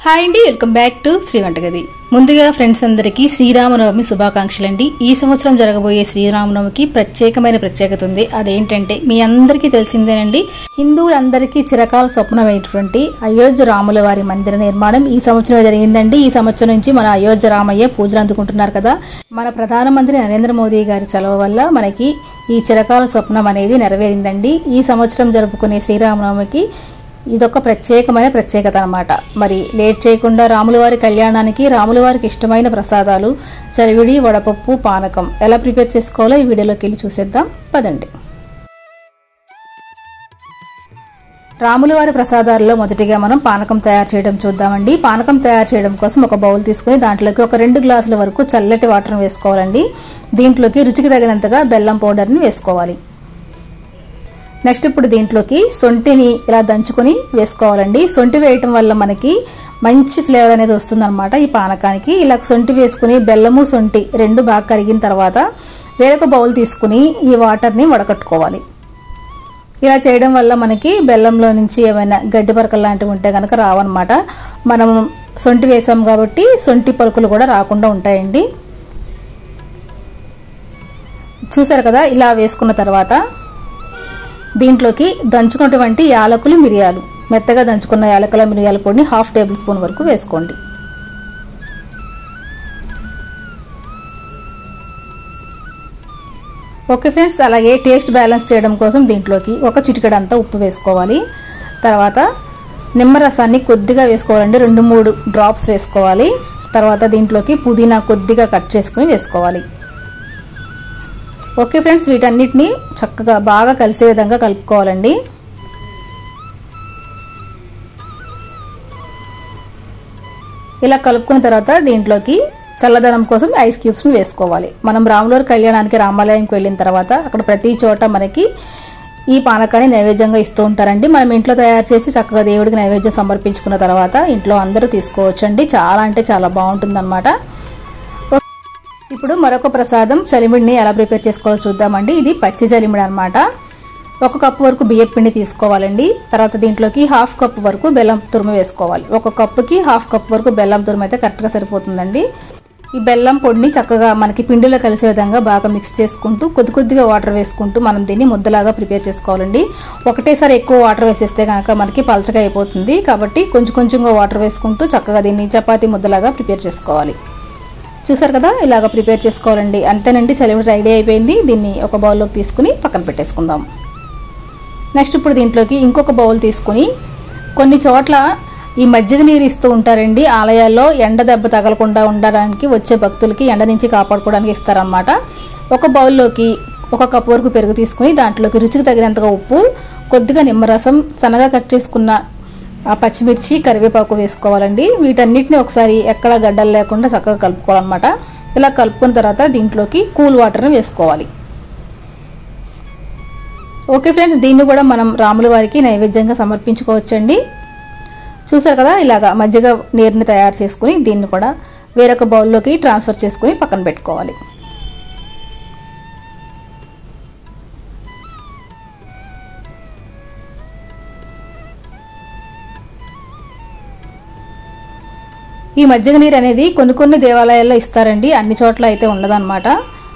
Hi అండి, welcome back to Shri వంటగది. ముందుగా ఫ్రెండ్స్ అందరికీ శ్రీరామనవమి శుభాకాంక్షలు అండి. ఈ సంవత్సరం జరగబోయే శ్రీరామనవమికి ప్రత్యేకమైన ప్రత్యేకత ఉంది. అదేంటంటే మీ అందరికీ తెలిసిందేనండి, హిందువులందరికీ చిరకాల స్వప్నమైనటువంటి అయోధ్య రాముల వారి మందిర నిర్మాణం ఈ సంవత్సరం జరిగిందండి. ఈ సంవత్సరం నుంచి మన అయోధ్య రామయ్య పూజలు అందుకుంటున్నారు కదా. మన ప్రధానమంత్రి నరేంద్ర మోదీ గారి చలవ వల్ల మనకి ఈ చిరకాల స్వప్నం అనేది నెరవేరిందండి. ఈ సంవత్సరం జరుపుకునే శ్రీరామనవమికి ఇదొక ప్రత్యేకమైన ప్రత్యేకత అన్నమాట. మరి లేట్ చేయకుండా రాములవారి కళ్యాణానికి రాములవారికి ఇష్టమైన ప్రసాదాలు చలివిడి, వడపప్పు, పానకం ఎలా ప్రిపేర్ చేసుకోవాలో ఈ వీడియోలోకి వెళ్ళి చూసేద్దాం పదండి. రాములవారి ప్రసాదాల్లో మొదటిగా మనం పానకం తయారు చేయడం చూద్దామండి. పానకం తయారు చేయడం కోసం ఒక బౌల్ తీసుకుని దాంట్లోకి ఒక 2 గ్లాసుల వరకు చల్లటి వాటర్ వేసుకోవాలండి. దీంట్లోకి రుచికి తగినంతగా బెల్లం పౌడర్ని వేసుకోవాలి. నెక్స్ట్ ఇప్పుడు దీంట్లోకి సొంటిని ఇలా దంచుకొని వేసుకోవాలండి. సొంటి వేయటం వల్ల మనకి మంచి ఫ్లేవర్ అనేది వస్తుందన్నమాట ఈ పానకానికి. ఇలా సొంటి వేసుకుని బెల్లము సొంటి 2 బాగా కరిగిన తర్వాత వేరొక బౌల్ తీసుకుని ఈ వాటర్ని వడకట్టుకోవాలి. ఇలా చేయడం వల్ల మనకి బెల్లంలో నుంచి ఏమైనా గడ్డి పరకలు లాంటివి ఉంటే కనుక రావన్నమాట. మనం సొంటి వేసాం కాబట్టి సొంటి పలుకులు కూడా రాకుండా ఉంటాయండి. చూసారు కదా, ఇలా వేసుకున్న తర్వాత దీంట్లోకి దంచుకున్నటువంటి యాలకులు, మిరియాలు, మెత్తగా దంచుకున్న యాలకుల మిరియాల పొడిని 1/2 టేబుల్ స్పూన్ వరకు వేసుకోండి. ఓకే ఫ్రెండ్స్, అలాగే టేస్ట్ బ్యాలెన్స్ చేయడం కోసం దీంట్లోకి ఒక చిటికెడంతా ఉప్పు వేసుకోవాలి. తర్వాత నిమ్మరసాన్ని కొద్దిగా వేసుకోవాలండి, 2-3 డ్రాప్స్ వేసుకోవాలి. తర్వాత దీంట్లోకి పుదీనా కొద్దిగా కట్ చేసుకుని వేసుకోవాలి. ఓకే ఫ్రెండ్స్, వీటన్నిటిని చక్కగా బాగా కలిసే విధంగా కలుపుకోవాలండి. ఇలా కలుపుకున్న తర్వాత దీంట్లోకి చల్లదనం కోసం ఐస్ క్యూబ్స్ని వేసుకోవాలి. మనం రాములవారి కళ్యాణానికి రామాలయంకి వెళ్ళిన తర్వాత అక్కడ ప్రతి చోట మనకి ఈ పానకాన్ని నైవేద్యంగా ఇస్తూ ఉంటారండి. మనం ఇంట్లో తయారు చేసి చక్కగా దేవుడికి నైవేద్యం సమర్పించుకున్న తర్వాత ఇంట్లో అందరూ తీసుకోవచ్చండి. చాలా అంటే చాలా బాగుంటుందన్నమాట. ఇప్పుడు మరొక ప్రసాదం చలిమిడిని ఎలా ప్రిపేర్ చేసుకోవాలో చూద్దామండి. ఇది పచ్చి చలిమిడి అనమాట. 1 కప్పు వరకు బియ్యం పిండి తీసుకోవాలండి. తర్వాత దీంట్లోకి 1/2 కప్పు వరకు బెల్లం తురుము వేసుకోవాలి. 1 కప్పుకి 1/2 కప్పు వరకు బెల్లం తురుము అయితే కరెక్ట్గా సరిపోతుందండి. ఈ బెల్లం పొడిని చక్కగా మనకి పిండిలో కలిసే విధంగా బాగా మిక్స్ చేసుకుంటూ కొద్దిగా వాటర్ వేసుకుంటూ మనం దీన్ని ముద్దలాగా ప్రిపేర్ చేసుకోవాలండి. ఒకటేసారి ఎక్కువ వాటర్ వేసేస్తే కనుక మనకి పలచగా అయిపోతుంది. కాబట్టి కొంచెంగా వాటర్ వేసుకుంటూ చక్కగా దీన్ని చపాతీ ముద్దలాగా ప్రిపేర్ చేసుకోవాలి. చూసారు కదా, ఇలాగ ప్రిపేర్ చేసుకోవాలండి. అంతేనండి, చలిమిడి రెడీ అయిపోయింది. దీన్ని ఒక బౌల్లోకి తీసుకుని పక్కన పెట్టేసుకుందాం. నెక్స్ట్ ఇప్పుడు దీంట్లోకి ఇంకొక బౌల్ తీసుకుని కొన్ని చోట్ల ఈ మజ్జిగ నీరు ఇస్తూ ఉంటారండి ఆలయాల్లో. ఎండ దెబ్బ తగలకుండా ఉండడానికి వచ్చే భక్తులకి ఎండ నుంచి కాపాడుకోవడానికి ఇస్తారన్నమాట. ఒక బౌల్లోకి 1 కప్పు వరకు పెరుగు తీసుకుని దాంట్లోకి రుచికి తగినంతగా ఉప్పు, కొద్దిగా నిమ్మరసం, సన్నగా కట్ చేసుకున్న పచ్చిమిర్చి, కరివేపాకు వేసుకోవాలండి. వీటన్నిటిని ఒకసారి ఎక్కడ గడ్డలు లేకుండా చక్కగా కలుపుకోవాలన్నమాట. ఇలా కలుపుకున్న తర్వాత దీంట్లోకి కూల్ వాటర్ని వేసుకోవాలి. ఓకే ఫ్రెండ్స్, దీన్ని కూడా మనం రాముల వారికి నైవేద్యంగా సమర్పించుకోవచ్చండి. చూసారు కదా, ఇలాగా మజ్జిగ నీరుని తయారు చేసుకుని దీన్ని కూడా వేరొక బౌల్లోకి ట్రాన్స్ఫర్ చేసుకుని పక్కన పెట్టుకోవాలి. ఈ మజ్జిగ నీరు అనేది కొన్ని దేవాలయాల్లో ఇస్తారండి, అన్ని చోట్ల అయితే ఉండదన్నమాట.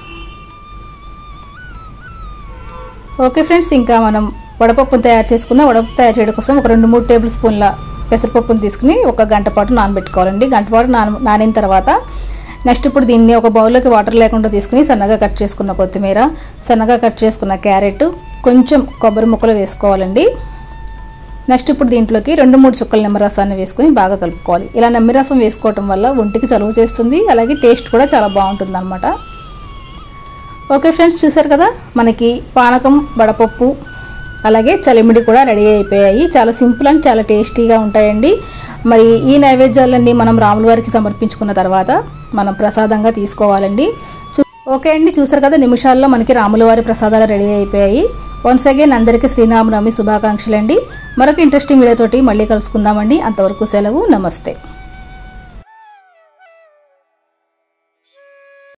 ఓకే ఫ్రెండ్స్, ఇంకా మనం వడపప్పును తయారు చేసుకుందాం. వడపప్పు తయారు చేయడం కోసం ఒక 2-3 టేబుల్ స్పూన్ల పెసరపప్పును తీసుకుని 1 గంట పాటు నానబెట్టుకోవాలండి. గంట పాటు నానిన తర్వాత నెక్స్ట్ ఇప్పుడు దీన్ని ఒక బౌల్లోకి వాటర్ లేకుండా తీసుకుని సన్నగా కట్ చేసుకున్న కొత్తిమీర, సన్నగా కట్ చేసుకున్న క్యారెట్, కొంచెం కొబ్బరి ముక్కలు వేసుకోవాలండి. నెక్స్ట్ ఇప్పుడు దీంట్లోకి 2-3 చుక్కల నిమ్మరసాన్ని వేసుకుని బాగా కలుపుకోవాలి. ఇలా నిమ్మరసం వేసుకోవటం వల్ల ఒంటికి చలువ చేస్తుంది, అలాగే టేస్ట్ కూడా చాలా బాగుంటుంది అనమాట. ఓకే ఫ్రెండ్స్, చూసారు కదా, మనకి పానకం, వడపప్పు, అలాగే చలిమిడి కూడా రెడీ అయిపోయాయి. చాలా సింపుల్ అండ్ చాలా టేస్టీగా ఉంటాయండి. మరి ఈ నైవేద్యాలన్నీ మనం రాముల వారికి సమర్పించుకున్న తర్వాత మనం ప్రసాదంగా తీసుకోవాలండి. ఓకే అండి, చూసారు కదా, నిమిషాల్లో మనకి రాముల వారి ప్రసాదాలు రెడీ అయిపోయాయి. వన్స్ అగైన్ అందరికీ శ్రీరామనవమి శుభాకాంక్షలు అండి. మరొక ఇంట్రెస్టింగ్ వీడియోతోటి మళ్ళీ కలుసుకుందామండి. అంతవరకు సెలవు, నమస్తే.